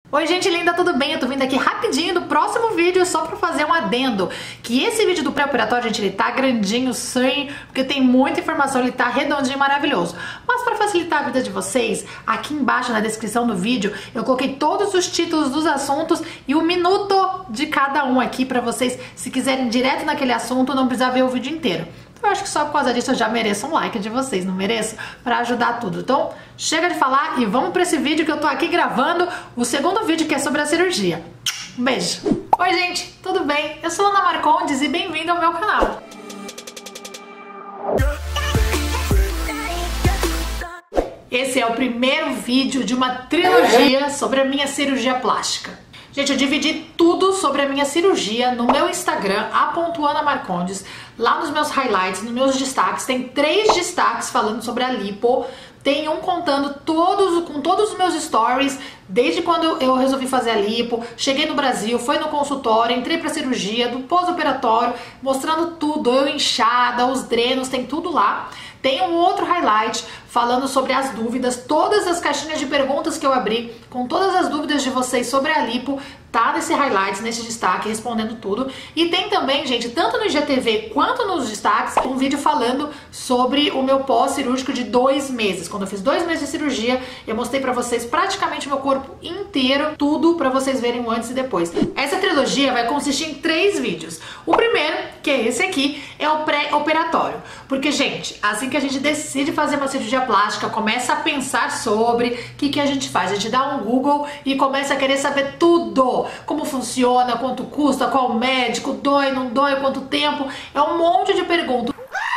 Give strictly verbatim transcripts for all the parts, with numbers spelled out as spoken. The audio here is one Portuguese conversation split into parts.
Oi gente linda, tudo bem? Eu tô vindo aqui rapidinho do próximo vídeo só pra fazer um adendo. Que esse vídeo do pré-operatório, gente, ele tá grandinho, sim, porque tem muita informação, ele tá redondinho, maravilhoso. Mas pra facilitar a vida de vocês, aqui embaixo na descrição do vídeo, eu coloquei todos os títulos dos assuntos e o minuto de cada um aqui pra vocês, se quiserem direto naquele assunto, não precisar ver o vídeo inteiro. Eu acho que só por causa disso eu já mereço um like de vocês, não mereço? Pra ajudar tudo. Então, chega de falar e vamos pra esse vídeo que eu tô aqui gravando, o segundo vídeo que é sobre a cirurgia. Um beijo! Oi gente, tudo bem? Eu sou a Ana Marcondes e bem-vindo ao meu canal. Esse é o primeiro vídeo de uma trilogia sobre a minha cirurgia plástica. Gente, eu dividi tudo sobre a minha cirurgia no meu Instagram, a ponto ana marcondes. Lá nos meus highlights, nos meus destaques, tem três destaques falando sobre a lipo. Tem um contando todos, com todos os meus stories, desde quando eu resolvi fazer a lipo, cheguei no Brasil, foi no consultório, entrei pra cirurgia, do pós-operatório, mostrando tudo, eu inchada, os drenos, tem tudo lá. Tem um outro highlight falando sobre as dúvidas, todas as caixinhas de perguntas que eu abri, com todas as dúvidas de vocês sobre a lipo, tá nesse highlight, nesse destaque, respondendo tudo. E tem também, gente, tanto no I G T V quanto nos destaques, um vídeo falando sobre o meu pós-cirúrgico de dois meses. Quando eu fiz dois meses de cirurgia, eu mostrei pra vocês praticamente o meu corpo inteiro, tudo pra vocês verem o antes e depois. Essa trilogia vai consistir em três vídeos. O primeiro, que é esse aqui, é o pré-operatório. Porque, gente, assim que a gente decide fazer uma cirurgia plástica, começa a pensar sobre o que, que a gente faz. A gente dá um Google e começa a querer saber tudo. Como funciona, quanto custa, qual médico, dói, não dói, quanto tempo. É um monte de perguntas.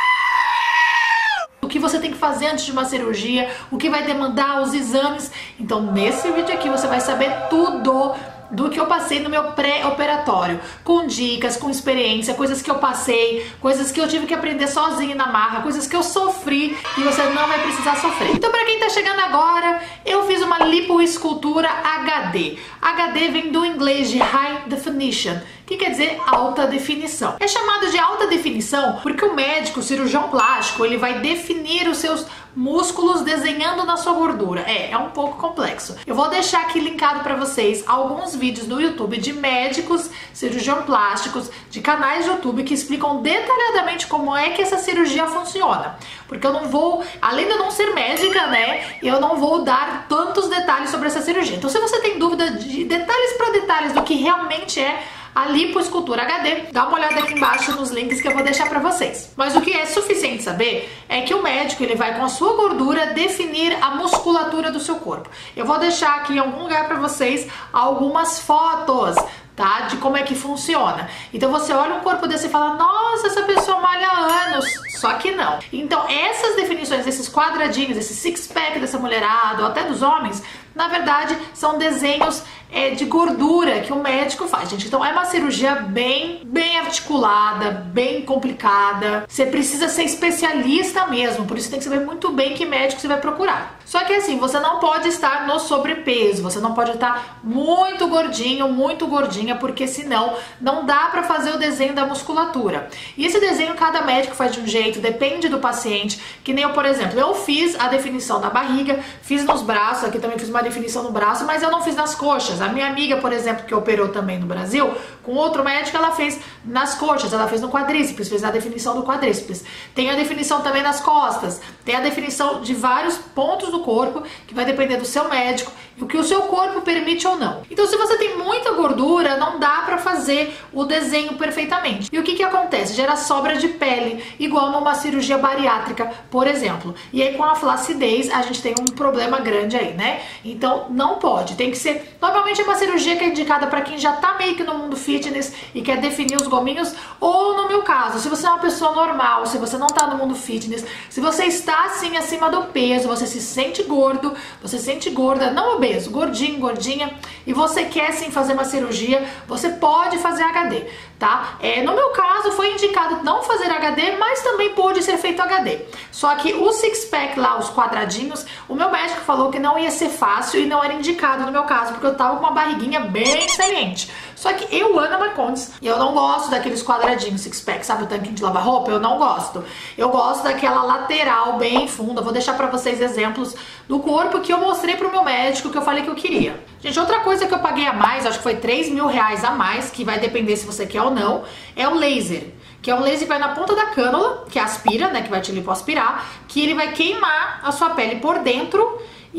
O que você tem que fazer antes de uma cirurgia, o que vai demandar, os exames. Então, nesse vídeo aqui, você vai saber tudo do que eu passei no meu pré-operatório, com dicas, com experiência, coisas que eu passei, coisas que eu tive que aprender sozinha na marra, coisas que eu sofri e você não vai precisar sofrer. Então, pra quem tá chegando agora, eu fiz uma lipoescultura H D. H D vem do inglês de High Definition, que quer dizer alta definição. É chamado de alta definição porque o médico, o cirurgião plástico, ele vai definir os seus músculos desenhando na sua gordura. É, é um pouco complexo. Eu vou deixar aqui linkado pra vocês alguns vídeos no YouTube de médicos, cirurgiões plásticos, de canais de YouTube que explicam detalhadamente como é que essa cirurgia funciona. Porque eu não vou, além de eu não ser médica, né, eu não vou dar tantos detalhes sobre essa cirurgia. Então, se você tem dúvida de detalhes para detalhes do que realmente é a lipoescultura H D, dá uma olhada aqui embaixo nos links que eu vou deixar pra vocês. Mas o que é suficiente saber é que o médico, ele vai com a sua gordura definir a musculatura do seu corpo. Eu vou deixar aqui em algum lugar pra vocês algumas fotos, tá? De como é que funciona. Então você olha um corpo desse e fala, nossa, essa pessoa malha há anos. Só que não. Então essas definições, esses quadradinhos, esse six-pack dessa mulherada, ou até dos homens, na verdade são desenhos é, de gordura que o médico faz, gente. Então é uma cirurgia bem, bem articulada, bem complicada. Você precisa ser especialista mesmo, por isso tem que saber muito bem que médico você vai procurar. Só que assim, você não pode estar no sobrepeso, você não pode estar muito gordinho, muito gordinha, porque senão não dá pra fazer o desenho da musculatura. E esse desenho cada médico faz de um jeito, depende do paciente, que nem eu, por exemplo, eu fiz a definição da barriga, fiz nos braços, aqui também fiz uma definição no braço, mas eu não fiz nas coxas. A minha amiga, por exemplo, que operou também no Brasil, com outro médico, ela fez nas coxas, ela fez no quadríceps, fez a definição do quadríceps. Tem a definição também nas costas, tem a definição de vários pontos do corpo, que vai depender do seu médico e o que o seu corpo permite ou não. Então, se você tem muita gordura, não dá pra fazer o desenho perfeitamente. E o que que acontece? Gera sobra de pele, igual numa cirurgia bariátrica, por exemplo. E aí, com a flacidez, a gente tem um problema grande aí, né? Então, não pode. Tem que ser... Normalmente, é uma cirurgia que é indicada pra quem já tá meio que no mundo fitness e quer definir os gominhos, ou no meu caso, se você é uma pessoa normal, se você não tá no mundo fitness, se você está, assim, acima do peso, você se sente gordo, você se sente gorda, não obeso, gordinho, gordinha, e você quer, sim, fazer uma cirurgia, você pode fazer H D, tá? É, no meu caso, foi indicado não fazer H D, mas também pode ser feito H D. Só que o six-pack lá, os quadradinhos, o meu médico falou que não ia ser fácil e não era indicado no meu caso, porque eu tava com uma barriguinha bem saliente. Só que eu, Ana Marcondes, eu não gosto daqueles quadradinhos six-pack, sabe o tanquinho de lavar roupa? Eu não gosto. Eu gosto daquela lateral bem funda. Vou deixar pra vocês exemplos do corpo que eu mostrei pro meu médico, que eu falei que eu queria. Gente, outra coisa que eu paguei a mais, acho que foi três mil reais a mais, que vai depender se você quer ou não, é o laser. Que é um laser que vai na ponta da cânula, que aspira, né, que vai te lipoaspirar, que ele vai queimar a sua pele por dentro.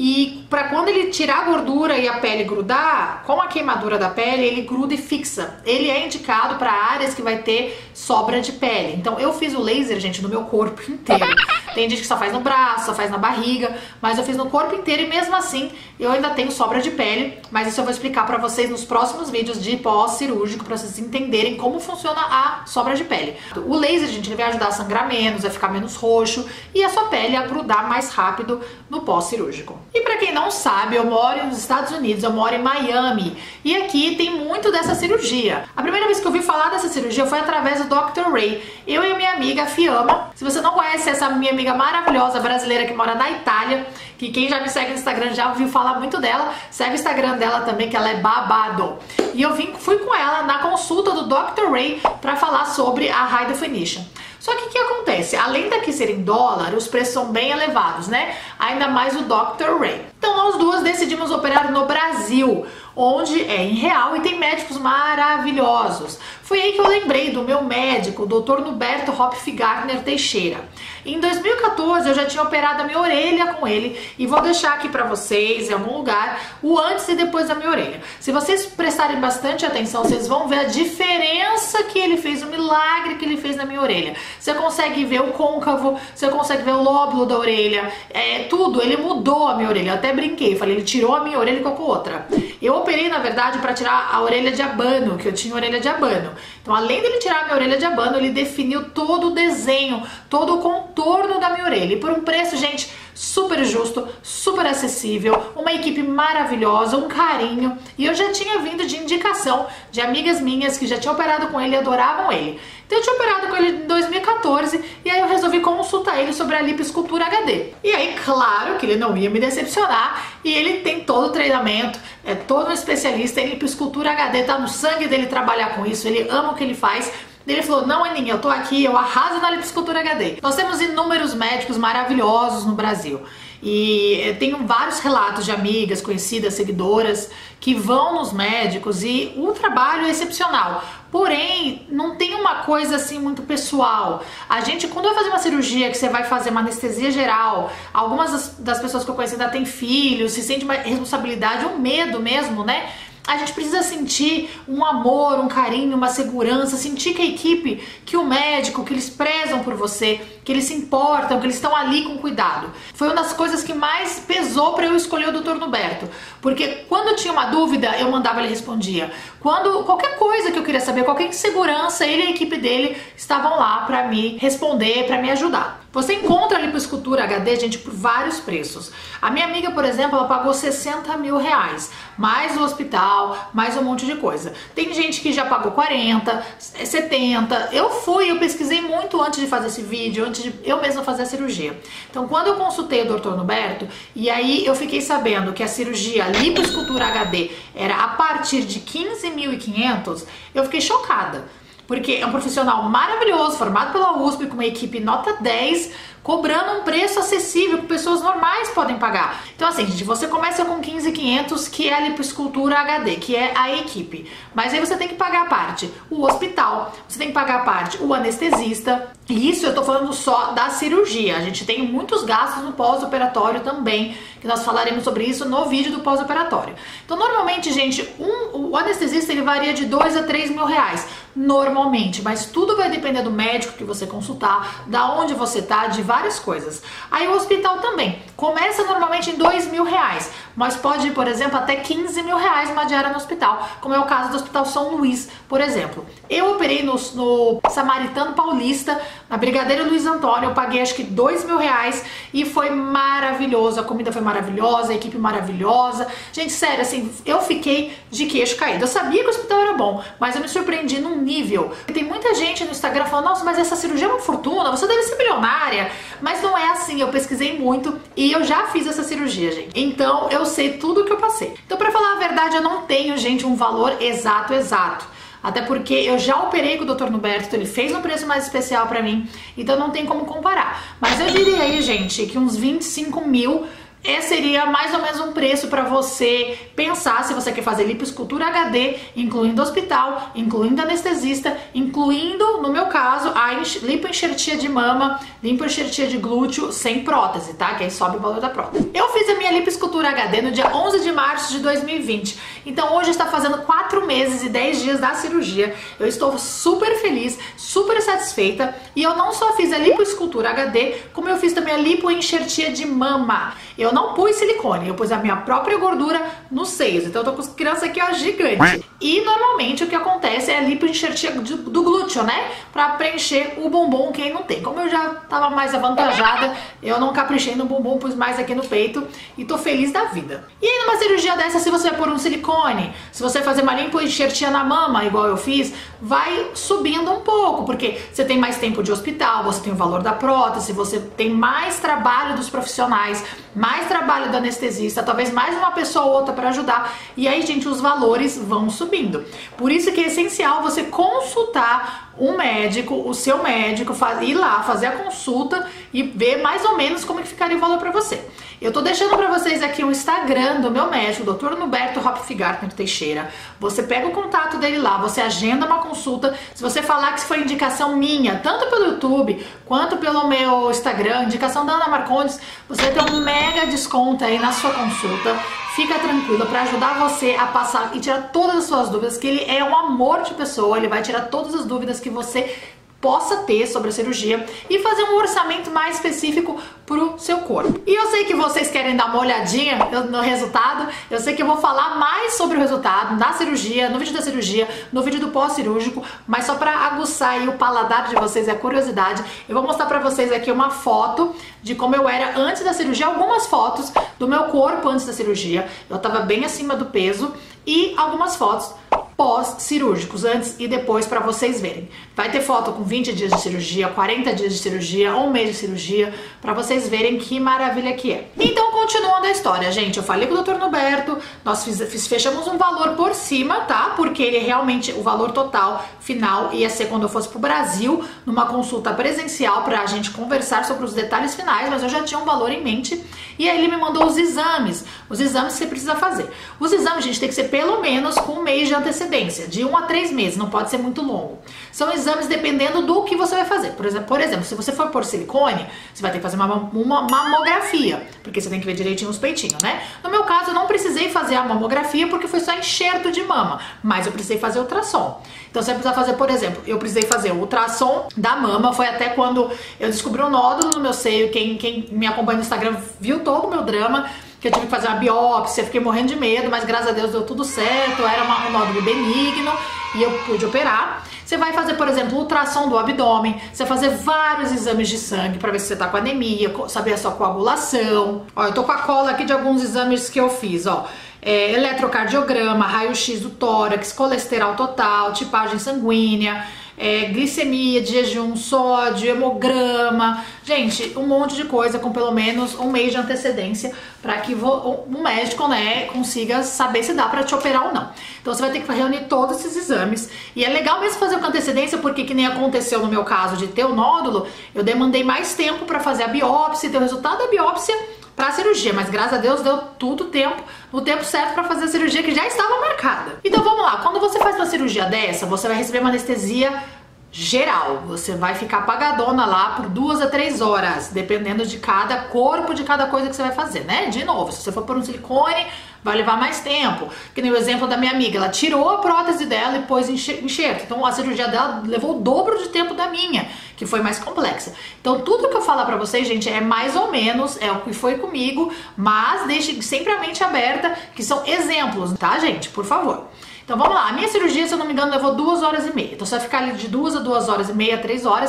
E para quando ele tirar a gordura e a pele grudar, com a queimadura da pele, ele gruda e fixa. Ele é indicado para áreas que vai ter sobra de pele. Então eu fiz o laser, gente, no meu corpo inteiro. Tem gente que só faz no braço, só faz na barriga, mas eu fiz no corpo inteiro e mesmo assim eu ainda tenho sobra de pele. Mas isso eu vou explicar para vocês nos próximos vídeos de pós-cirúrgico, para vocês entenderem como funciona a sobra de pele. O laser, gente, ele vai ajudar a sangrar menos, a ficar menos roxo e a sua pele a grudar mais rápido no pós-cirúrgico. E pra quem não sabe, eu moro nos Estados Unidos, eu moro em Miami, e aqui tem muito dessa cirurgia. A primeira vez que eu ouvi falar dessa cirurgia foi através do doutor Ray. Eu e a minha amiga Fiamma. Se você não conhece essa minha amiga maravilhosa brasileira que mora na Itália, que quem já me segue no Instagram já ouviu falar muito dela, segue o Instagram dela também, que ela é babado. E eu vim, fui com ela na consulta do doutor Ray pra falar sobre a High Definition. Só que o que acontece? Além daqui ser em dólar, os preços são bem elevados, né? Ainda mais o doutor Ray. Então nós duas decidimos operar no Brasil, onde é em real e tem médicos maravilhosos. Foi aí que eu lembrei do meu médico, o doutor Nuberto Hopfgartner Teixeira. Em dois mil e quatorze eu já tinha operado a minha orelha com ele e vou deixar aqui pra vocês, em algum lugar, o antes e depois da minha orelha. Se vocês prestarem bastante atenção, vocês vão ver a diferença que ele fez, o milagre que ele fez na minha orelha. Você consegue ver o côncavo, você consegue ver o lóbulo da orelha, é tudo, ele mudou a minha orelha. Eu até brinquei, falei, ele tirou a minha orelha e colocou outra. Eu operei, na verdade, para tirar a orelha de abano, que eu tinha orelha de abano. Então, além dele tirar a minha orelha de abano, ele definiu todo o desenho, todo o contorno da minha orelha. E por um preço, gente, super justo, super acessível, uma equipe maravilhosa, um carinho. E eu já tinha vindo de indicação de amigas minhas que já tinham operado com ele e adoravam ele. Então eu tinha operado com ele em dois mil e quatorze e aí eu resolvi consultar ele sobre a lipoescultura H D. E aí, claro que ele não ia me decepcionar e ele tem todo o treinamento, é todo um especialista em lipoescultura H D, tá no sangue dele trabalhar com isso, ele ama o que ele faz. Ele falou, não, Aninha, eu tô aqui, eu arraso na lipoescultura H D. Nós temos inúmeros médicos maravilhosos no Brasil. E eu tenho vários relatos de amigas, conhecidas, seguidoras que vão nos médicos e o trabalho é excepcional. Porém, não tem uma coisa assim muito pessoal. A gente, quando vai fazer uma cirurgia que você vai fazer uma anestesia geral, algumas das, das pessoas que eu conheço ainda têm filhos, se sente uma responsabilidade, um medo mesmo, né? A gente precisa sentir um amor, um carinho, uma segurança, sentir que a equipe, que o médico, que eles prezam por você, que eles se importam, que eles estão ali com cuidado. Foi uma das coisas que mais pesou para eu escolher o doutor Nuberto, porque quando tinha uma dúvida, eu mandava, ele respondia. Quando qualquer coisa que eu queria saber, qualquer insegurança, ele e a equipe dele estavam lá para me responder, para me ajudar. Você encontra a lipoescultura H D, gente, por vários preços. A minha amiga, por exemplo, ela pagou sessenta mil reais, mais o hospital, mais um monte de coisa. Tem gente que já pagou quarenta, setenta. Eu fui, eu pesquisei muito antes de fazer esse vídeo, antes de eu mesma fazer a cirurgia. Então, quando eu consultei o doutor Nuberto, e aí eu fiquei sabendo que a cirurgia lipoescultura H D era a partir de quinze mil e quinhentos, eu fiquei chocada. Porque é um profissional maravilhoso, formado pela U S P, com uma equipe nota dez, cobrando um preço acessível que pessoas normais podem pagar. Então assim, gente, você começa com quinze mil e quinhentos, que é a lipoescultura H D, que é a equipe. Mas aí você tem que pagar a parte o hospital, você tem que pagar a parte o anestesista. E isso eu tô falando só da cirurgia. A gente tem muitos gastos no pós-operatório também, que nós falaremos sobre isso no vídeo do pós-operatório. Então normalmente, gente, um, o anestesista ele varia de dois a três mil reais. Normalmente, mas tudo vai depender do médico que você consultar, da onde você tá, de várias coisas. Aí o hospital também começa normalmente em dois mil reais, mas pode ir, por exemplo, até quinze mil reais uma diária no hospital, como é o caso do Hospital São Luís, por exemplo. Eu operei no, no Samaritano Paulista, na Brigadeiro Luiz Antônio, eu paguei acho que dois mil reais e foi maravilhoso, a comida foi maravilhosa. maravilhosa, a equipe maravilhosa. Gente, sério, assim, eu fiquei de queixo caído. Eu sabia que o hospital era bom, mas eu me surpreendi num nível. Tem muita gente no Instagram falando, nossa, mas essa cirurgia é uma fortuna, você deve ser milionária. Mas não é assim, eu pesquisei muito e eu já fiz essa cirurgia, gente. Então eu sei tudo o que eu passei. Então, pra falar a verdade, eu não tenho, gente, um valor exato, exato. Até porque eu já operei com o doutor Norberto, então ele fez um preço mais especial pra mim, então não tem como comparar. Mas eu diria aí, gente, que uns vinte e cinco mil esse seria mais ou menos um preço para você pensar se você quer fazer lipoescultura H D, incluindo hospital, incluindo anestesista, incluindo, no meu caso, a lipoenxertia de mama, lipoenxertia de glúteo sem prótese, tá? Que aí sobe o valor da prótese. Eu fiz a minha lipoescultura H D no dia onze de março de dois mil e vinte. Então hoje está fazendo quatro meses e dez dias da cirurgia. Eu estou super feliz, super satisfeita. E eu não só fiz a lipoescultura H D, como eu fiz também a lipoenxertia de mama. Eu não pus silicone, eu pus a minha própria gordura nos seios. Então eu tô com as crianças aqui, ó, gigante. E normalmente o que acontece é a lipoenxertia do glúteo, né? Pra preencher o bumbum quem não tem. Como eu já tava mais avantajada, eu não caprichei no bumbum, pus mais aqui no peito e tô feliz da vida. E aí numa cirurgia dessa, se você vai pôr um silicone, se você fazer uma lipoenxertia na mama, igual eu fiz, vai subindo um pouco, porque você tem mais tempo de hospital, você tem o valor da prótese, você tem mais trabalho dos profissionais, mais trabalho do anestesista, talvez mais uma pessoa ou outra para ajudar. E aí, gente, os valores vão subindo. Por isso que é essencial você consultar um médico, o seu médico, ir lá fazer a consulta e ver mais ou menos como que ficaria o valor para você. Eu tô deixando para vocês aqui o Instagram do meu médico, doutor Norberto Hopfgartner Teixeira. Você pega o contato dele lá, você agenda uma consulta. Se você falar que foi indicação minha, tanto pelo YouTube quanto pelo meu Instagram, indicação da Ana Marcondes, você vai ter um mega desconto aí na sua consulta. Fica tranquila para ajudar você a passar e tirar todas as suas dúvidas, que ele é um amor de pessoa, ele vai tirar todas as dúvidas que você possa ter sobre a cirurgia e fazer um orçamento mais específico pro seu corpo. E eu sei que vocês querem dar uma olhadinha no resultado, eu sei que eu vou falar mais sobre o resultado da cirurgia, no vídeo da cirurgia, no vídeo do pós-cirúrgico, mas só para aguçar aí o paladar de vocês e a curiosidade, eu vou mostrar para vocês aqui uma foto de como eu era antes da cirurgia, algumas fotos do meu corpo antes da cirurgia. Eu tava bem acima do peso e algumas fotos pós-cirúrgicos, antes e depois, para vocês verem. Vai ter foto com vinte dias de cirurgia, quarenta dias de cirurgia, um mês de cirurgia, para vocês verem que maravilha que é. Então, continuando a história, gente, eu falei com o doutor Norberto, nós fiz, fiz, fechamos um valor por cima, tá? Porque ele realmente, o valor total final ia ser quando eu fosse pro Brasil, numa consulta presencial pra gente conversar sobre os detalhes finais, mas eu já tinha um valor em mente. E aí ele me mandou os exames, os exames que você precisa fazer. Os exames, gente, tem que ser pelo menos com um mês de antecedência, de um a três meses, não pode ser muito longo. São exames dependendo do que você vai fazer. Por exemplo, por exemplo, se você for por silicone, você vai ter que fazer uma, uma mamografia, porque você tem que ver direitinho os peitinhos, né? No meu caso, eu não precisei fazer a mamografia porque foi só enxerto de mama, mas eu precisei fazer ultrassom. Então você vai precisar fazer, por exemplo, eu precisei fazer o ultrassom da mama, foi até quando eu descobri um nódulo no meu seio, quem, quem me acompanha no Instagram viu todo o meu drama, que eu tive que fazer uma biópsia, fiquei morrendo de medo, mas graças a Deus deu tudo certo, era uma, um nódulo benigno e eu pude operar. Você vai fazer, por exemplo, ultrassom do abdômen, você vai fazer vários exames de sangue para ver se você tá com anemia, saber a sua coagulação. Ó, eu tô com a cola aqui de alguns exames que eu fiz, ó. É, eletrocardiograma, raio-x do tórax, colesterol total, tipagem sanguínea, é, glicemia de jejum, sódio, hemograma, gente, um monte de coisa com pelo menos um mês de antecedência para que o médico, né, consiga saber se dá para te operar ou não. Então você vai ter que reunir todos esses exames e é legal mesmo fazer com antecedência porque, que nem aconteceu no meu caso de ter o nódulo, eu demandei mais tempo para fazer a biópsia e ter o resultado da biópsia para a cirurgia, mas graças a Deus deu tudo tempo, no tempo certo para fazer a cirurgia que já estava marcada. Então vamos lá, quando você faz uma cirurgia dessa, você vai receber uma anestesia geral, você vai ficar apagadona lá por duas a três horas, dependendo de cada corpo, de cada coisa que você vai fazer, né? De novo, se você for por um silicone, vai levar mais tempo. Que nem o exemplo da minha amiga, ela tirou a prótese dela e pôs enxerto. Então a cirurgia dela levou o dobro de tempo da minha, que foi mais complexa. Então tudo que eu falar pra vocês, gente, é mais ou menos, é o que foi comigo, mas deixe sempre a mente aberta, que são exemplos, tá, gente? Por favor. Então vamos lá, a minha cirurgia, se eu não me engano, levou duas horas e meia. Então você vai ficar ali de duas a duas horas e meia, três horas,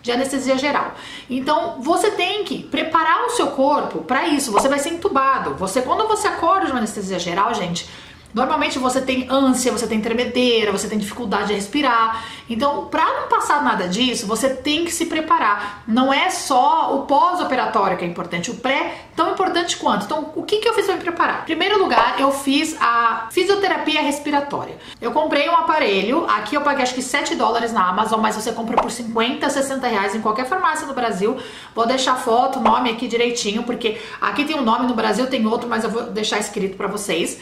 de anestesia geral. Então você tem que preparar o seu corpo para isso. Você vai ser entubado. Você, quando você acorda de uma anestesia geral, gente, normalmente você tem ânsia, você tem tremedeira, você tem dificuldade de respirar. Então, para não passar nada disso, você tem que se preparar. Não é só o pós-operatório que é importante, o pré tão importante quanto. Então, o que que eu fiz para me preparar? Em primeiro lugar, eu fiz a fisioterapia respiratória. Eu comprei um aparelho, aqui eu paguei acho que sete dólares na Amazon, mas você compra por cinquenta, sessenta reais em qualquer farmácia no Brasil. Vou deixar foto, nome aqui direitinho, porque aqui tem um nome, no Brasil tem outro, mas eu vou deixar escrito para vocês.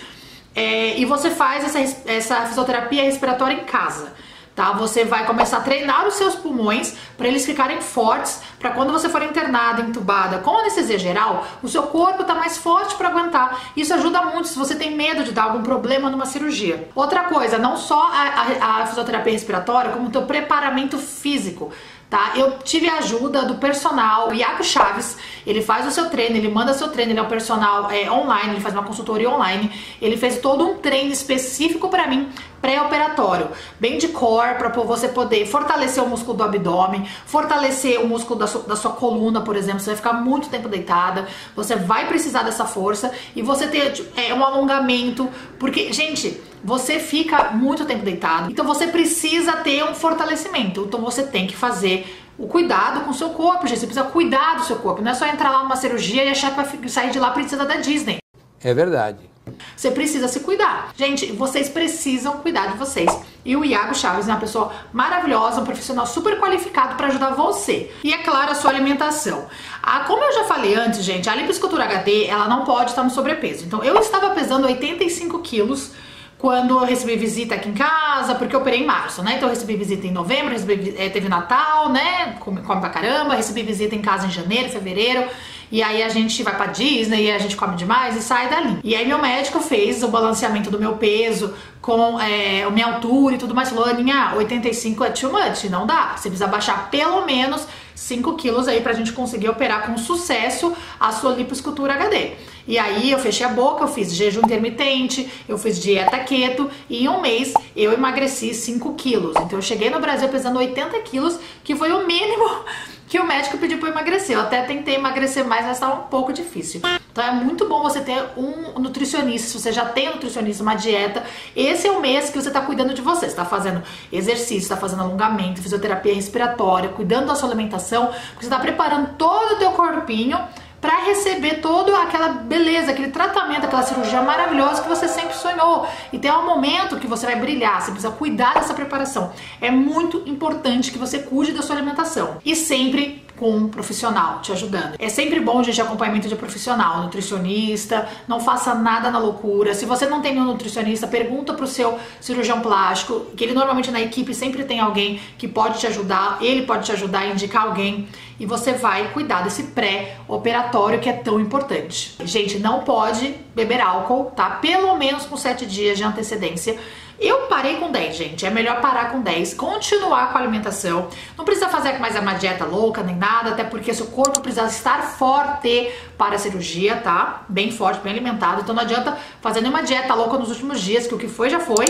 É, e você faz essa, essa fisioterapia respiratória em casa, tá? Você vai começar a treinar os seus pulmões para eles ficarem fortes, para quando você for internada, entubada com anestesia geral, o seu corpo tá mais forte para aguentar. Isso ajuda muito se você tem medo de dar algum problema numa cirurgia. Outra coisa, não só a, a, a fisioterapia respiratória, como o teu preparamento físico. Tá? Eu tive a ajuda do personal, o Iago Chaves. Ele faz o seu treino, ele manda seu treino, ele é um personal é, online, ele faz uma consultoria online. Ele fez todo um treino específico para mim, pré-operatório, bem de core, para você poder fortalecer o músculo do abdômen, fortalecer o músculo da sua, da sua coluna, por exemplo. Você vai ficar muito tempo deitada, você vai precisar dessa força e você ter é, um alongamento, porque, gente, você fica muito tempo deitado, então você precisa ter um fortalecimento. Então você tem que fazer o cuidado com o seu corpo, gente. Você precisa cuidar do seu corpo, não é só entrar lá numa cirurgia e achar que vai sair de lá princesa da Disney. É verdade. Você precisa se cuidar. Gente, vocês precisam cuidar de vocês. E o Iago Chaves é uma pessoa maravilhosa, um profissional super qualificado para ajudar você. E é claro, a sua alimentação. Ah, como eu já falei antes, gente, a lipoescultura H D, ela não pode estar no sobrepeso. Então, eu estava pesando oitenta e cinco quilos quando eu recebi visita aqui em casa, porque eu operei em março, né? Então eu recebi visita em novembro, recebi, é, teve Natal, né? Come, come pra caramba, recebi visita em casa em janeiro, fevereiro. E aí a gente vai pra Disney, e a gente come demais e sai dali. E aí meu médico fez o balanceamento do meu peso com é, a minha altura e tudo mais. Falou, Aninha, oitenta e cinco é too much, não dá. Você precisa baixar pelo menos cinco quilos aí pra gente conseguir operar com sucesso a sua lipoescultura H D. E aí eu fechei a boca, eu fiz jejum intermitente, eu fiz dieta keto e em um mês eu emagreci cinco quilos. Então eu cheguei no Brasil pesando oitenta quilos, que foi o mínimo que o médico pediu para eu emagrecer. Eu até tentei emagrecer mais, mas estava um pouco difícil. Então é muito bom você ter um nutricionista. Se você já tem um nutricionista, uma dieta, esse é o mês que você está cuidando de você. Você está fazendo exercício, está fazendo alongamento, fisioterapia respiratória, cuidando da sua alimentação, porque você está preparando todo o teu corpinho para receber toda aquela beleza, aquele tratamento, aquela cirurgia maravilhosa que você sempre sonhou. E tem um momento que você vai brilhar, você precisa cuidar dessa preparação. É muito importante que você cuide da sua alimentação. E sempre com um profissional te ajudando. É sempre bom, gente, acompanhamento de profissional, nutricionista, não faça nada na loucura. Se você não tem um nutricionista, pergunta pro seu cirurgião plástico, que ele normalmente na equipe sempre tem alguém que pode te ajudar, ele pode te ajudar a indicar alguém e você vai cuidar desse pré-operatório que é tão importante. Gente, não pode beber álcool, tá? Pelo menos com sete dias de antecedência. Eu parei com dez, gente. É melhor parar com dez, continuar com a alimentação. Não precisa fazer mais uma dieta louca nem nada, até porque seu corpo precisa estar forte para a cirurgia, tá? Bem forte, bem alimentado. Então não adianta fazer nenhuma dieta louca nos últimos dias, que o que foi já foi,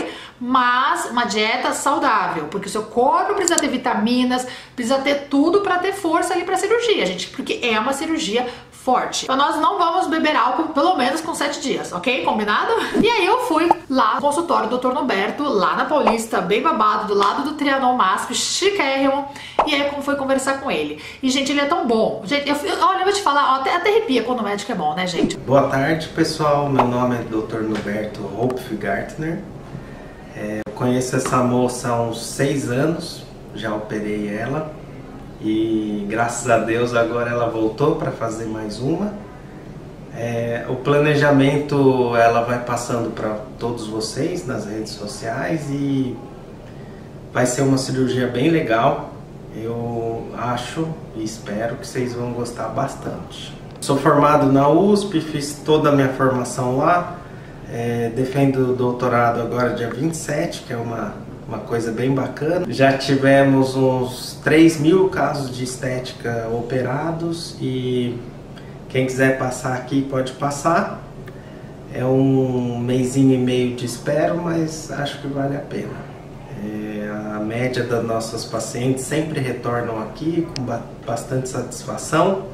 mas uma dieta saudável, porque o seu corpo precisa ter vitaminas, precisa ter tudo para ter força ali para a cirurgia, gente, porque é uma cirurgia forte. Então nós não vamos beber álcool pelo menos com sete dias, ok? Combinado? E aí eu fui lá no consultório do doutor Norberto, lá na Paulista, bem babado, do lado do Trianon Masp, chiquérrimo. E aí como foi conversar com ele. E, gente, ele é tão bom. Gente, eu, eu, olha, eu vou te falar, ó, até, até arrepia quando o médico é bom, né, gente? Boa tarde, pessoal. Meu nome é doutor Norberto Hopfgartner. É, eu conheço essa moça há uns seis anos, já operei ela. E graças a Deus agora ela voltou para fazer mais uma. É, o planejamento ela vai passando para todos vocês nas redes sociais e vai ser uma cirurgia bem legal. Eu acho e espero que vocês vão gostar bastante. Sou formado na U S P, fiz toda a minha formação lá. É, defendo o doutorado agora dia vinte e sete, que é uma Uma coisa bem bacana. Já tivemos uns três mil casos de estética operados e quem quiser passar aqui pode passar. É um mêsinho e meio de espera, mas acho que vale a pena. É, a média das nossas pacientes sempre retornam aqui com ba bastante satisfação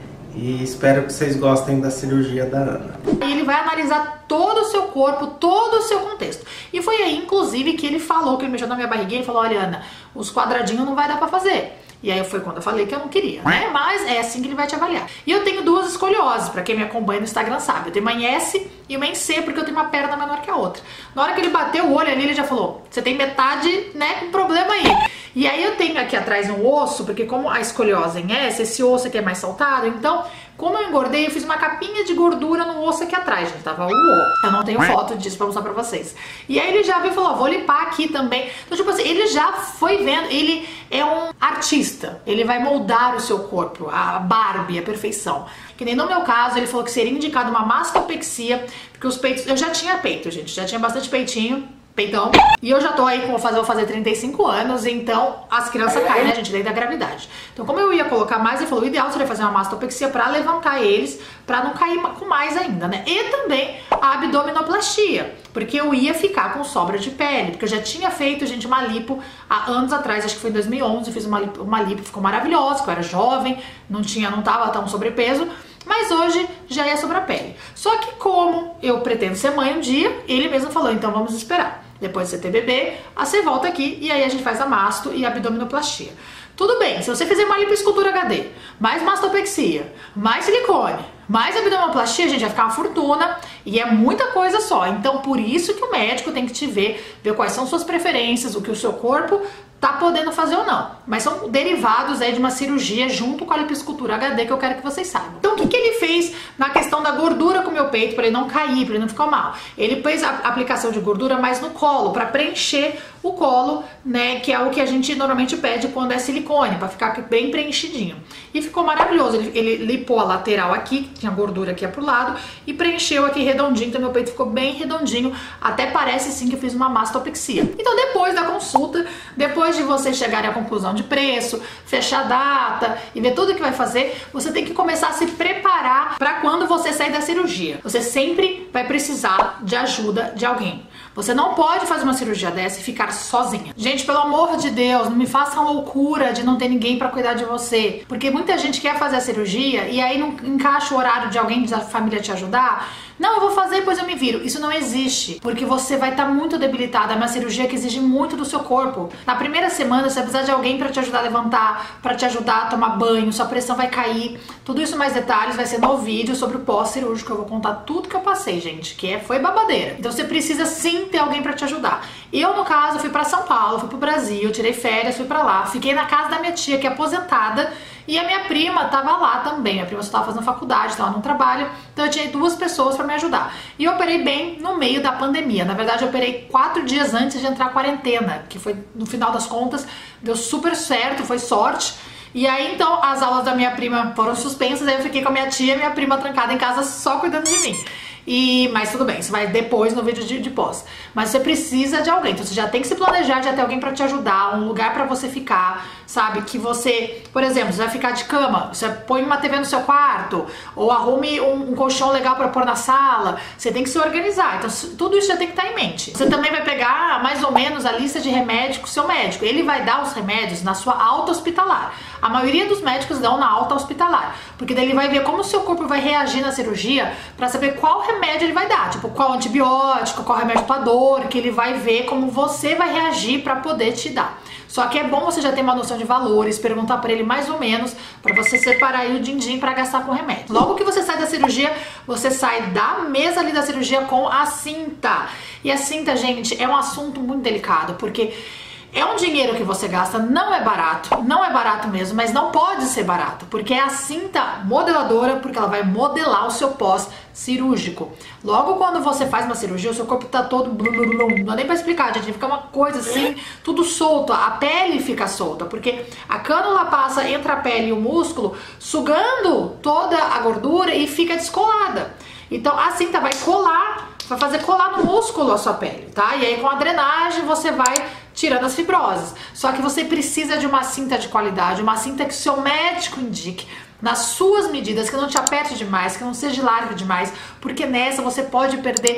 e espero que vocês gostem da cirurgia da Ana. Ele vai analisar todo o seu corpo, todo o seu contexto. E foi aí, inclusive, que ele falou, que ele mexeu na minha barriguinha e falou: olha, Ana, os quadradinhos não vai dar pra fazer. E aí foi quando eu falei que eu não queria, né? Mas é assim que ele vai te avaliar. E eu tenho duas escolioses, pra quem me acompanha no Instagram sabe. Eu tenho uma em S e uma em C, porque eu tenho uma perna menor que a outra. Na hora que ele bateu o olho ali, ele já falou: você tem metade, né, com problema aí. E aí eu tenho aqui atrás um osso, porque como a escoliose em S, esse osso aqui é mais saltado, então, como eu engordei, eu fiz uma capinha de gordura no osso aqui atrás, gente, tava uou. Eu não tenho foto disso pra mostrar pra vocês. E aí ele já veio e falou: vou limpar aqui também. Então, tipo assim, ele já foi vendo, ele é um artista, ele vai moldar o seu corpo, a Barbie, a perfeição. Que nem no meu caso, ele falou que seria indicado uma mastopexia, porque os peitos, eu já tinha peito, gente, já tinha bastante peitinho, peitão. E eu já tô aí, com, vou fazer, vou fazer trinta e cinco anos, então as crianças caem, né, gente, desde a gravidade. Então, como eu ia colocar mais, ele falou: o ideal seria fazer uma mastopexia pra levantar eles, pra não cair com mais ainda, né? E também a abdominoplastia, porque eu ia ficar com sobra de pele, porque eu já tinha feito, gente, uma lipo há anos atrás, acho que foi em dois mil e onze, eu fiz uma lipo, uma lipo, ficou maravilhosa, porque eu era jovem, não tinha, não tava tão sobrepeso. Mas hoje já é sobre a pele. Só que como eu pretendo ser mãe um dia, ele mesmo falou: então vamos esperar. Depois de você ter bebê, aí você volta aqui e aí a gente faz a masto e a abdominoplastia. Tudo bem, se você fizer uma lipoescultura H D, mais mastopexia, mais silicone, mais abdominoplastia, gente, vai ficar uma fortuna e é muita coisa só. Então por isso que o médico tem que te ver, ver quais são suas preferências, o que o seu corpo tá podendo fazer ou não. Mas são derivados aí de uma cirurgia junto com a lipoescultura H D que eu quero que vocês saibam. Então o que, que ele fez na questão da gordura com o meu peito, para ele não cair, para ele não ficar mal? Ele fez a aplicação de gordura mais no colo, para preencher o colo, né, que é o que a gente normalmente pede quando é silicone, para ficar bem preenchidinho. E ficou maravilhoso. Ele, ele lipou a lateral aqui, que tinha gordura aqui pro lado, e preencheu aqui redondinho, então meu peito ficou bem redondinho, até parece sim que eu fiz uma mastopexia. Então depois da consulta, depois de vocês chegarem à conclusão de preço, fechar a data e ver tudo que vai fazer, você tem que começar a se preparar para quando você sair da cirurgia. Você sempre vai precisar de ajuda de alguém. Você não pode fazer uma cirurgia dessa e ficar sozinha. Gente, pelo amor de Deus, não me façam loucura de não ter ninguém pra cuidar de você. Porque muita gente quer fazer a cirurgia e aí não encaixa o horário de alguém da família te ajudar. Não, eu vou fazer e depois eu me viro. Isso não existe, porque você vai estar muito debilitada. É uma cirurgia que exige muito do seu corpo. Na primeira semana você vai precisar de alguém pra te ajudar a levantar, pra te ajudar a tomar banho, sua pressão vai cair. Tudo isso mais detalhes vai ser no vídeo sobre o pós-cirúrgico. Eu vou contar tudo que eu passei, gente, que é, foi babadeira. Então você precisa sim ter alguém pra te ajudar. Eu, no caso, fui pra São Paulo, fui pro Brasil, tirei férias, fui pra lá. Fiquei na casa da minha tia, que é aposentada, e a minha prima tava lá também. Minha prima só tava fazendo faculdade, tava num trabalho, então eu tinha duas pessoas pra me ajudar. E eu operei bem no meio da pandemia. Na verdade, eu operei quatro dias antes de entrar a quarentena, que foi, no final das contas, deu super certo, foi sorte. E aí, então, as aulas da minha prima foram suspensas, aí eu fiquei com a minha tia e minha prima trancada em casa só cuidando de mim. E, mas tudo bem, isso vai depois no vídeo de, de pós. Mas você precisa de alguém, então você já tem que se planejar, já ter alguém pra te ajudar, um lugar pra você ficar, sabe? Que você, por exemplo, você vai ficar de cama, você põe uma T V no seu quarto, ou arrume um, um colchão legal pra pôr na sala. Você tem que se organizar, então tudo isso já tem que estar em mente. Você também vai pegar mais ou menos a lista de remédios com o seu médico. Ele vai dar os remédios na sua alta hospitalar. A maioria dos médicos dão na alta hospitalar, porque daí ele vai ver como o seu corpo vai reagir na cirurgia pra saber qual remédio ele vai dar, tipo qual antibiótico, qual remédio pra dor, que ele vai ver como você vai reagir pra poder te dar. Só que é bom você já ter uma noção de valores, perguntar pra ele mais ou menos, pra você separar aí o din-din pra gastar com remédio. Logo que você sai da cirurgia, você sai da mesa ali da cirurgia com a cinta. E a cinta, gente, é um assunto muito delicado, porque é um dinheiro que você gasta, não é barato, não é barato mesmo, mas não pode ser barato, porque é a cinta modeladora, porque ela vai modelar o seu pós-cirúrgico. Logo quando você faz uma cirurgia, o seu corpo tá todo blum, blum, blum, não dá nem pra explicar, gente, fica uma coisa assim, tudo solto, a pele fica solta, porque a cânula passa entre a pele e o músculo, sugando toda a gordura e fica descolada. Então a cinta vai colar, vai fazer colar no músculo a sua pele, tá? E aí com a drenagem você vai tirando as fibroses. Só que você precisa de uma cinta de qualidade, uma cinta que o seu médico indique, nas suas medidas, que não te aperte demais, que não seja larga demais, porque nessa você pode perder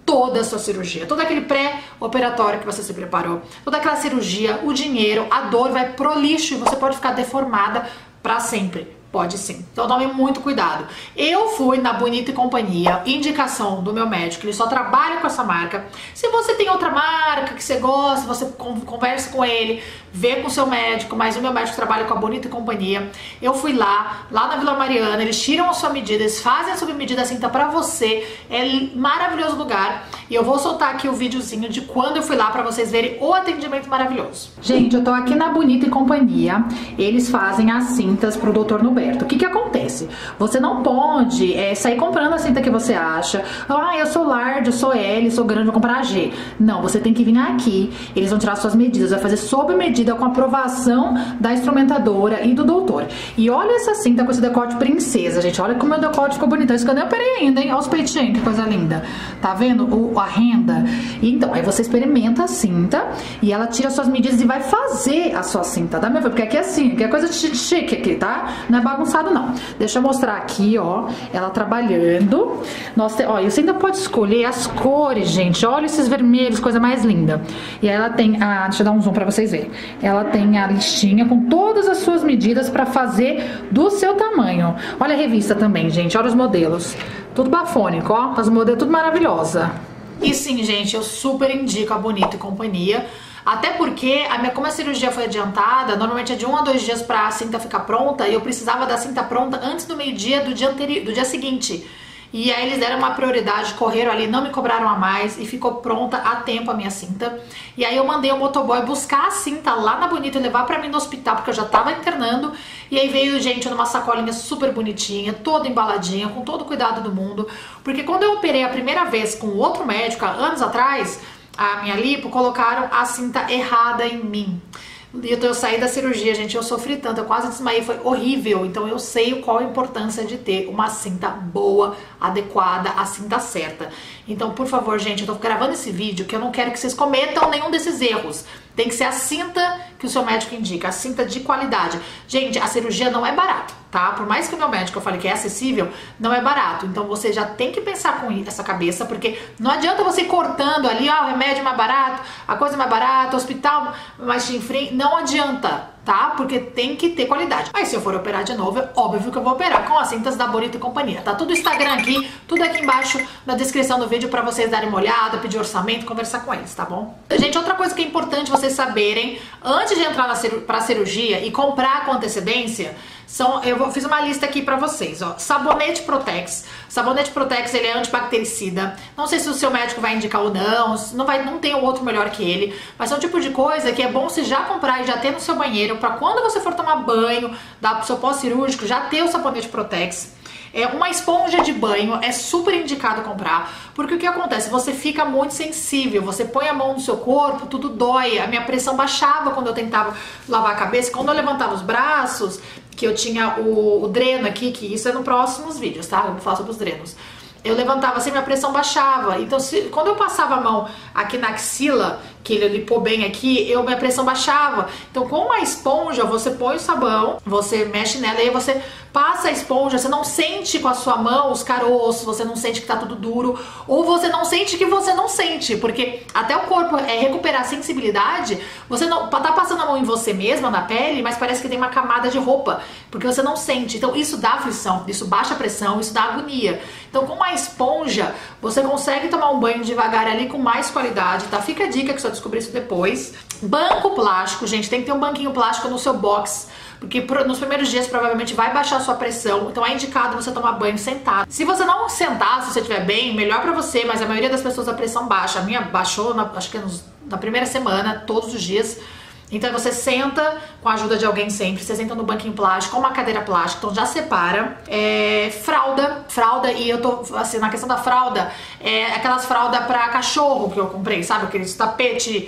toda a sua cirurgia, todo aquele pré-operatório que você se preparou, toda aquela cirurgia, o dinheiro, a dor vai pro lixo e você pode ficar deformada pra sempre. Pode sim. Então tome muito cuidado. Eu fui na Bonito e Companhia, indicação do meu médico, ele só trabalha com essa marca. Se você tem outra marca que você gosta, você conversa com ele, vê com o seu médico, mas o meu médico trabalha com a Bonito e Companhia. Eu fui lá, lá na Vila Mariana, eles tiram a sua medida, eles fazem a sua medida cinta pra você. É maravilhoso lugar. E eu vou soltar aqui o videozinho de quando eu fui lá pra vocês verem o atendimento maravilhoso. Gente, eu tô aqui na Bonito e Companhia. Eles fazem as cintas pro doutor Nuberto. O que que acontece? Você não pode é, sair comprando a cinta que você acha. Ah, eu sou large, eu sou L, sou grande, vou comprar a G. Não, você tem que vir aqui. Eles vão tirar suas medidas, vai fazer sob medida com aprovação da instrumentadora e do doutor. E olha essa cinta com esse decote princesa, gente. Olha como o meu decote ficou bonito. Isso que eu nem operei ainda, hein? Olha os peitinhos, que coisa linda. Tá vendo o, a renda? Então, aí você experimenta a cinta e ela tira suas medidas e vai fazer a sua cinta, tá? Porque aqui é assim, aqui é coisa chique aqui, tá? Não é bagunçado não. Deixa eu mostrar aqui, ó, ela trabalhando. Nossa, ó, você ainda pode escolher as cores, gente. Olha esses vermelhos, coisa mais linda. E aí ela tem a, deixa eu dar um zoom pra vocês verem. Ela tem a listinha com todas as suas medidas pra fazer do seu tamanho. Olha a revista também, gente. Olha os modelos. Tudo bafônico, ó. Os modelos tudo maravilhosa. E sim, gente, eu super indico a Bonito e Companhia. Até porque, a minha, como a cirurgia foi adiantada, normalmente é de um a dois dias pra cinta ficar pronta, e eu precisava da cinta pronta antes do meio-dia do dia anterior, do dia seguinte. E aí eles deram uma prioridade, correram ali, não me cobraram a mais e ficou pronta a tempo a minha cinta. E aí eu mandei o motoboy buscar a cinta lá na Bonita e levar pra mim no hospital, porque eu já tava internando. E aí veio, gente, numa sacolinha super bonitinha, toda embaladinha, com todo o cuidado do mundo. Porque quando eu operei a primeira vez com outro médico, há anos atrás, a minha lipo, colocaram a cinta errada em mim. E eu, eu saí da cirurgia, gente, eu sofri tanto, eu quase desmaiei, foi horrível. Então eu sei qual a importância de ter uma cinta boa, adequada, a cinta certa. Então, por favor, gente, eu tô gravando esse vídeo que eu não quero que vocês cometam nenhum desses erros. Tem que ser a cinta que o seu médico indica, a cinta de qualidade. Gente, a cirurgia não é barato, tá? Por mais que o meu médico eu falei que é acessível, não é barato. Então você já tem que pensar com essa cabeça, porque não adianta você ir cortando ali, ó, o remédio mais barato, a coisa mais barata, o hospital mais chinfrim, não adianta, tá? Porque tem que ter qualidade. Aí se eu for operar de novo, é óbvio que eu vou operar com as cintas da Bonito e Companhia. Tá tudo o Instagram aqui, tudo aqui embaixo na descrição do vídeo pra vocês darem uma olhada, pedir orçamento, conversar com eles, tá bom? Gente, outra coisa que é importante vocês saberem, antes de entrar na ciru- pra cirurgia e comprar com antecedência, são, eu vou, fiz uma lista aqui pra vocês, ó. Sabonete Protex. Sabonete Protex, ele é antibactericida. Não sei se o seu médico vai indicar ou não, não, vai, não tem outro melhor que ele, mas é um tipo de coisa que é bom você já comprar e já ter no seu banheiro, pra quando você for tomar banho, dar pro seu pós-cirúrgico, já ter o sabonete Protex. É uma esponja de banho, é super indicado comprar, porque o que acontece? Você fica muito sensível, você põe a mão no seu corpo, tudo dói, a minha pressão baixava quando eu tentava lavar a cabeça, quando eu levantava os braços, que eu tinha o, o dreno aqui, que isso é nos próximos vídeos, tá? Eu vou falar sobre os drenos. Eu levantava assim, minha pressão baixava. Então, se, quando eu passava a mão aqui na axila, que ele limpou bem aqui, eu, minha pressão baixava. Então, com a esponja, você põe o sabão, você mexe nela e aí você passa a esponja, você não sente com a sua mão os caroços, você não sente que tá tudo duro, ou você não sente que você não sente, porque até o corpo é recuperar a sensibilidade, você não tá passando a mão em você mesma, na pele, mas parece que tem uma camada de roupa, porque você não sente. Então, isso dá aflição, isso baixa a pressão, isso dá agonia. Então, com a esponja, você consegue tomar um banho devagar ali com mais qualidade, tá? Fica a dica que você vai descobrir isso depois. Banco plástico, gente, tem que ter um banquinho plástico no seu box, porque nos primeiros dias provavelmente vai baixar a sua pressão, então é indicado você tomar banho sentado. Se você não sentar, se você estiver bem, melhor pra você, mas a maioria das pessoas a pressão baixa. A minha baixou, na, acho que nos, na primeira semana, todos os dias. Então você senta com a ajuda de alguém sempre, você senta no banquinho plástico, com uma cadeira plástica, então já separa. É, fralda, fralda, e eu tô, assim, na questão da fralda, é aquelas fraldas pra cachorro que eu comprei, sabe? Aqueles tapete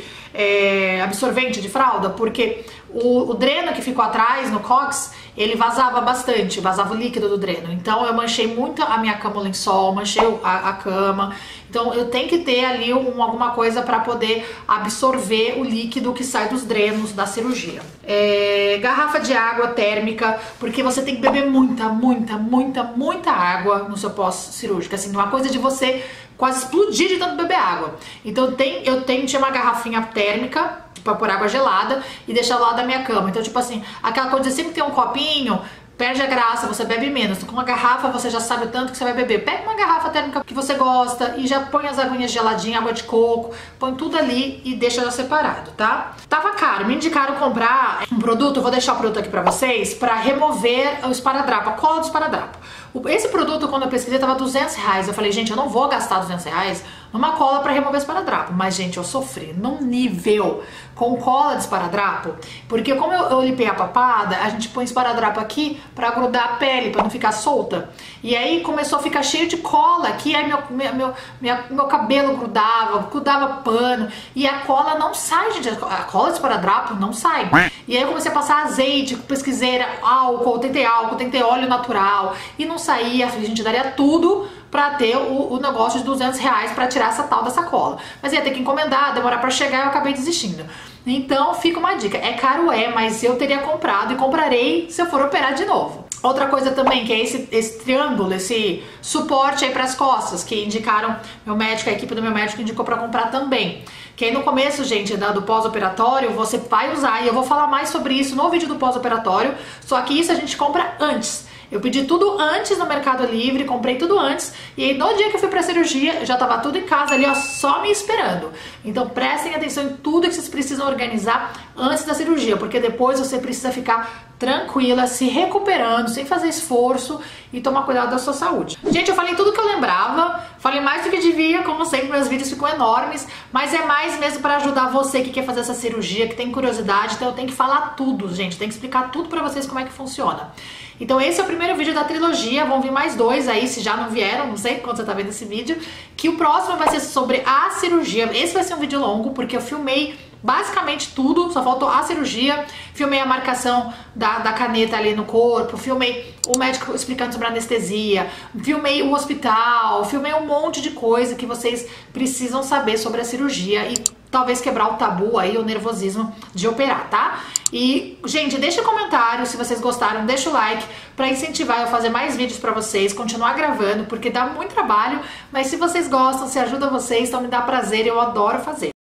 é, absorvente de fralda, porque o, o dreno que ficou atrás, no cox, ele vazava bastante, vazava o líquido do dreno. Então eu manchei muito a minha cama, o lençol, manchei a, a cama. Então eu tenho que ter ali um, alguma coisa para poder absorver o líquido que sai dos drenos da cirurgia. É, garrafa de água térmica, porque você tem que beber muita, muita, muita, muita água no seu pós-cirúrgico. Assim, uma coisa de você quase explodir de tanto beber água. Então eu tenho, eu tenho tinha uma garrafinha térmica pra pôr água gelada e deixar ao lado da minha cama. Então, tipo assim, aquela coisa de sempre ter um copinho, perde a graça, você bebe menos. Com uma garrafa você já sabe o tanto que você vai beber. Pega uma garrafa térmica que você gosta e já põe as aguinhas geladinhas, água de coco, põe tudo ali e deixa já separado, tá? Tava caro, me indicaram comprar um produto, eu vou deixar o produto aqui pra vocês, pra remover o esparadrapo, a cola do esparadrapo. Esse produto, quando eu pesquisei, tava duzentos reais. Eu falei, gente, eu não vou gastar duzentos reais numa cola pra remover esparadrapo. Mas, gente, eu sofri num nível com cola de esparadrapo, porque como eu, eu limpei a papada, a gente põe esparadrapo aqui pra grudar a pele, pra não ficar solta. E aí começou a ficar cheio de cola aqui, aí meu, meu, meu, minha, meu cabelo grudava, grudava pano, e a cola não sai, gente, a cola de esparadrapo não sai. E aí eu comecei a passar azeite, pesquisei álcool, tentei álcool, tentei óleo natural, e não saía. Falei, gente, daria tudo pra ter o, o negócio de duzentos reais pra tirar essa tal dessa cola. Mas ia ter que encomendar, demorar pra chegar e eu acabei desistindo. Então fica uma dica, é caro é, mas eu teria comprado e comprarei se eu for operar de novo. Outra coisa também, que é esse, esse triângulo, esse suporte aí pras costas, que indicaram, meu médico, a equipe do meu médico indicou pra comprar também. Que aí no começo, gente, do pós-operatório, você vai usar, e eu vou falar mais sobre isso no vídeo do pós-operatório, só que isso a gente compra antes. Eu pedi tudo antes no Mercado Livre, comprei tudo antes, e aí no dia que eu fui pra cirurgia, já tava tudo em casa ali, ó, só me esperando. Então prestem atenção em tudo que vocês precisam organizar antes da cirurgia, porque depois você precisa ficar tranquila, se recuperando, sem fazer esforço e tomar cuidado da sua saúde. Gente, eu falei tudo que eu lembrava, falei mais do que devia, como sempre, meus vídeos ficam enormes, mas é mais mesmo para ajudar você que quer fazer essa cirurgia, que tem curiosidade, então eu tenho que falar tudo, gente, tenho que explicar tudo pra vocês como é que funciona. Então esse é o primeiro vídeo da trilogia, vão vir mais dois aí, se já não vieram, não sei quando você tá vendo esse vídeo, que o próximo vai ser sobre a cirurgia. Esse vai ser um vídeo longo, porque eu filmei basicamente tudo, só faltou a cirurgia, filmei a marcação da, da caneta ali no corpo, filmei o médico explicando sobre a anestesia, filmei o hospital, filmei um monte de coisa que vocês precisam saber sobre a cirurgia e talvez quebrar o tabu aí, o nervosismo de operar, tá? E, gente, deixa um comentário se vocês gostaram, deixa o like pra incentivar eu a fazer mais vídeos pra vocês, continuar gravando, porque dá muito trabalho, mas se vocês gostam, se ajuda vocês, então me dá prazer, eu adoro fazer.